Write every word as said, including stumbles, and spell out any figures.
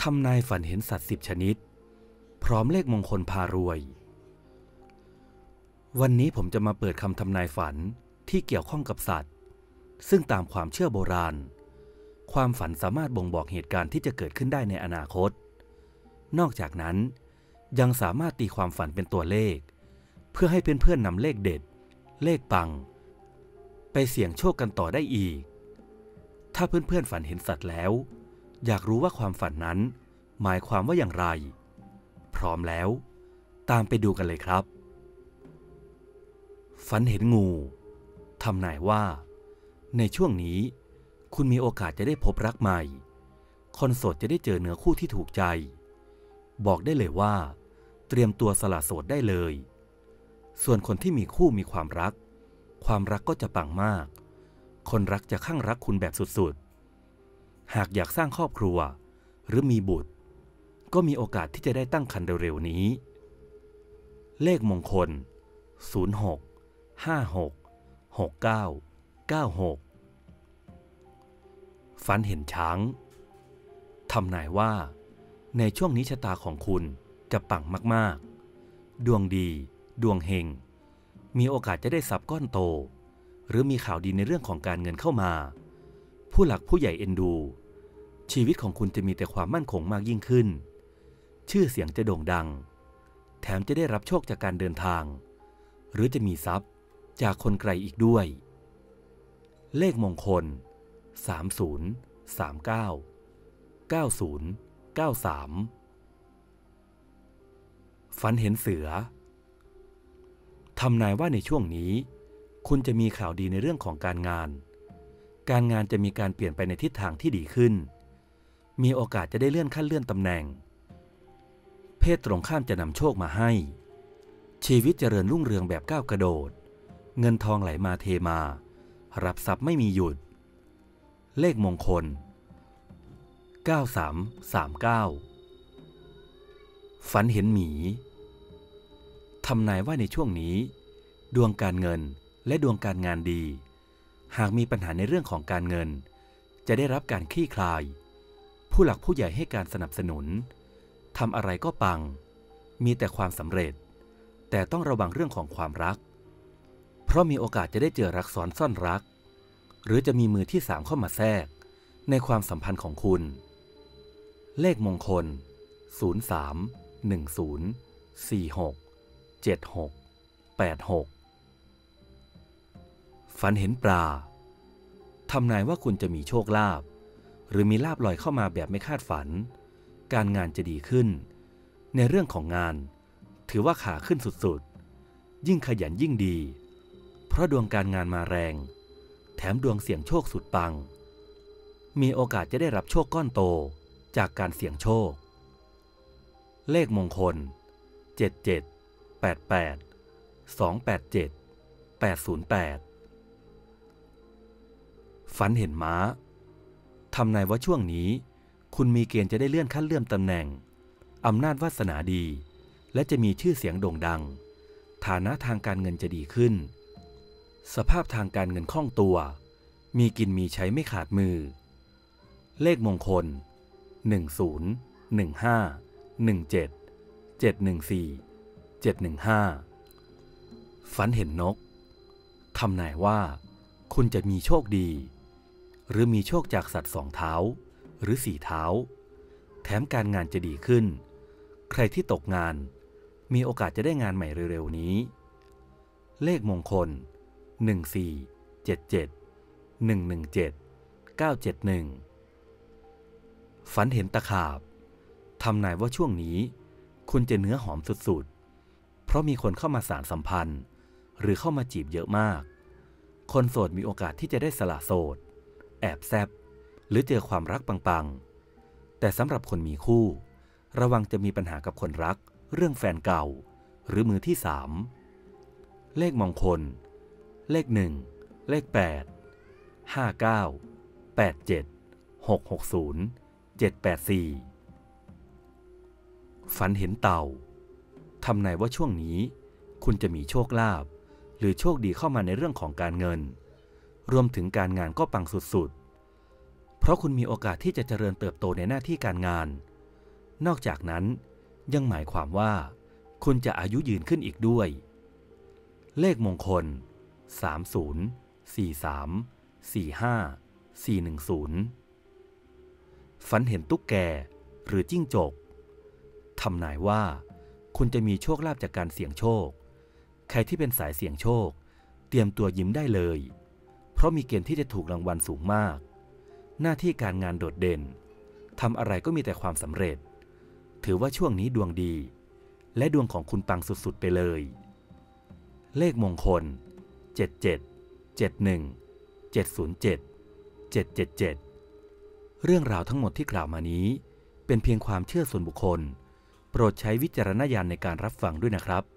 ำนายฝันเห็นสัตว์สิบชนิดพร้อมเลขมงคลพารวยวันนี้ผมจะมาเปิดคำทำนายฝันที่เกี่ยวข้องกับสัตว์ซึ่งตามความเชื่อโบราณความฝันสามารถบ่งบอกเหตุการณ์ที่จะเกิดขึ้นได้ในอนาคตนอกจากนั้นยังสามารถตีความฝันเป็นตัวเลขเพื่อให้เพื่อนๆนำเลขเด็ดเลขปังไปเสี่ยงโชคกันต่อได้อีกถ้าเพื่อนๆฝันเห็นสัตว์แล้วอยากรู้ว่าความฝันนั้นหมายความว่าอย่างไรพร้อมแล้วตามไปดูกันเลยครับฝันเห็นงูทำนายว่าในช่วงนี้คุณมีโอกาสจะได้พบรักใหม่คนโสดจะได้เจอเนื้อคู่ที่ถูกใจบอกได้เลยว่าเตรียมตัวสละโสดได้เลยส่วนคนที่มีคู่มีความรักความรักก็จะปังมากคนรักจะคลั่งรักคุณแบบสุดๆหากอยากสร้างครอบครัวหรือมีบุตรก็มีโอกาสที่จะได้ตั้งครรภ์เร็วๆนี้เลขมงคลศูนย์ หก ห้า หก หก เก้า เก้า หกฝันเห็นช้างทำนายว่าในช่วงนี้ชะตาของคุณจะปังมากๆดวงดีดวงเฮงมีโอกาสจะได้ทรัพย์ก้อนโตหรือมีข่าวดีในเรื่องของการเงินเข้ามาผู้หลักผู้ใหญ่เอ็นดูชีวิตของคุณจะมีแต่ความมั่นคงมากยิ่งขึ้นชื่อเสียงจะโด่งดังแถมจะได้รับโชคจากการเดินทางหรือจะมีทรัพย์จากคนไกลอีกด้วยเลขมงคลสาม ศูนย์ สาม เก้า เก้า ศูนย์ เก้า สามฝันเห็นเสือทำนายว่าในช่วงนี้คุณจะมีข่าวดีในเรื่องของการงานการงานจะมีการเปลี่ยนไปในทิศทางที่ดีขึ้นมีโอกาสจะได้เลื่อนขั้นเลื่อนตำแหน่งเพศตรงข้ามจะนำโชคมาให้ชีวิตเจริญรุ่งเรืองแบบก้าวกระโดดเงินทองไหลมาเทมารับทรัพย์ไม่มีหยุดเลขมงคลเก้า สาม สาม เก้าฝันเห็นหมีทำนายว่าในช่วงนี้ดวงการเงินและดวงการงานดีหากมีปัญหาในเรื่องของการเงินจะได้รับการคลี่คลายผู้หลักผู้ใหญ่ให้การสนับสนุนทำอะไรก็ปังมีแต่ความสำเร็จแต่ต้องระวังเรื่องของความรักเพราะมีโอกาสจะได้เจอรักซ้อนซ่อนรักหรือจะมีมือที่สามเข้ามาแทรกในความสัมพันธ์ของคุณเลขมงคลศูนย์ สาม หนึ่ง ศูนย์ สี่ หก เจ็ด หก แปด หกฝันเห็นปลาทำนายว่าคุณจะมีโชคลาภหรือมีลาภลอยเข้ามาแบบไม่คาดฝันการงานจะดีขึ้นในเรื่องของงานถือว่าขาขึ้นสุดๆยิ่งขยันยิ่งดีเพราะดวงการงานมาแรงแถมดวงเสี่ยงโชคสุดปังมีโอกาสจะได้รับโชคก้อนโตจากการเสี่ยงโชคเลขมงคลเจ็ด เจ็ด แปด แปด สอง แปด เจ็ด แปด ศูนย์ แปดฝันเห็นม้าทำนายว่าช่วงนี้คุณมีเกณฑ์จะได้เลื่อนขั้นเลื่อนตำแหน่งอำนาจวาสนาดีและจะมีชื่อเสียงโด่งดังฐานะทางการเงินจะดีขึ้นสภาพทางการเงินคล่องตัวมีกินมีใช้ไม่ขาดมือเลขมงคลหนึ่ง ศูนย์ หนึ่ง ห้า หนึ่ง เจ็ด เจ็ด หนึ่ง สี่ เจ็ด หนึ่ง ห้าฝันเห็นนกทำนายว่าคุณจะมีโชคดีหรือมีโชคจากสัตว์สองเท้าหรือสี่เท้าแถมการงานจะดีขึ้นใครที่ตกงานมีโอกาสจะได้งานใหม่เร็วๆนี้เลขมงคลหนึ่ง สี่ เจ็ด เจ็ด หนึ่ง หนึ่ง เจ็ด เก้า เจ็ด หนึ่งฝันเห็นตะขาบทำนายว่าช่วงนี้คุณจะเนื้อหอมสุดๆเพราะมีคนเข้ามาสานสัมพันธ์หรือเข้ามาจีบเยอะมากคนโสดมีโอกาสที่จะได้สละโสดแอบแซบหรือเจอความรักปังๆแต่สำหรับคนมีคู่ระวังจะมีปัญหากับคนรักเรื่องแฟนเก่าหรือมือที่สามเลขมงคลเลขหนึ่งเลขแปด ห้า เก้า แปด เจ็ด หก หก ศูนย์ เจ็ด แปด สี่ฝันเห็นเต่าทำนายว่าช่วงนี้คุณจะมีโชคลาภหรือโชคดีเข้ามาในเรื่องของการเงินรวมถึงการงานก็ปังสุดๆเพราะคุณมีโอกาสที่จะเจริญเติบโตในหน้าที่การงานนอกจากนั้นยังหมายความว่าคุณจะอายุยืนขึ้นอีกด้วย เลขมงคลสาม ศูนย์ สี่ สาม สี่ ห้า สี่ หนึ่ง ศูนย์ ฝันเห็นตุ๊กแกหรือจิ้งจกทำนายว่าคุณจะมีโชคลาภจากการเสี่ยงโชคใครที่เป็นสายเสี่ยงโชคเตรียมตัวยิ้มได้เลยเพราะมีเกณฑ์ที่จะถูกรางวัลสูงมากหน้าที่การงานโดดเด่นทำอะไรก็มีแต่ความสำเร็จถือว่าช่วงนี้ดวงดีและดวงของคุณปังสุดๆไปเลยเลขมงคลเจ็ด เจ็ด เจ็ด หนึ่ง เจ็ด ศูนย์ เจ็ด เจ็ด เจ็ด เจ็ดเรื่องราวทั้งหมดที่กล่าวมานี้เป็นเพียงความเชื่อส่วนบุคคลโปรดใช้วิจารณญาณในการรับฟังด้วยนะครับ